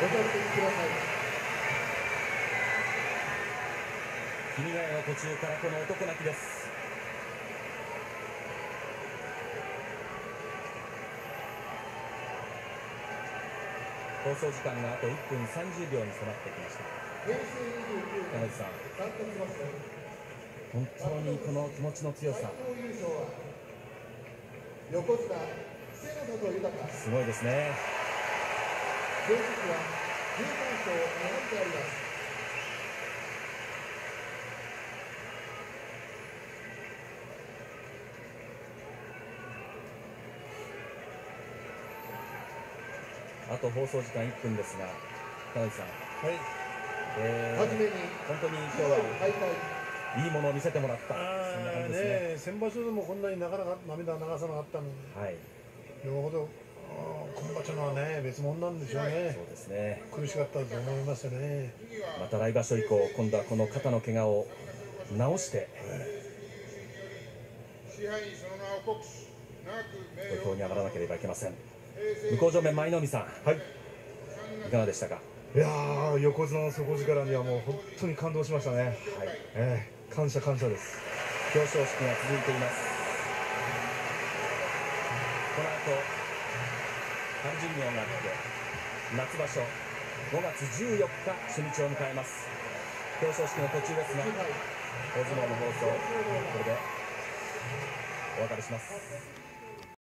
君ヶ谷の途中からこの男泣きです。放送時間があと1分30秒に迫ってきました。金内さん、本当にこの気持ちの強さ、すごいですね。あと放送時間1分ですが、金内さん、はい、本当に今日はいいものを見せてもらった、そんな感じですね。 先場所でもこんなになかなか涙流さなかったのに、 はい、 よほど今場所のはね別物なんでしょうね。 そうですね。 苦しかったと思いますよね。 また来場所以降、今度はこの肩の怪我を治して、土俵に上がらなければいけません。向正面舞の海さん、はい、いかがでしたか。 いやー、横綱の底力にはもう本当に感動しましたね。はい、感謝感謝です。 表彰式が続いています。この後春巡業があって夏場所5月14日初日を迎えます。表彰式の途中ですが、大相撲の放送これでお別れします。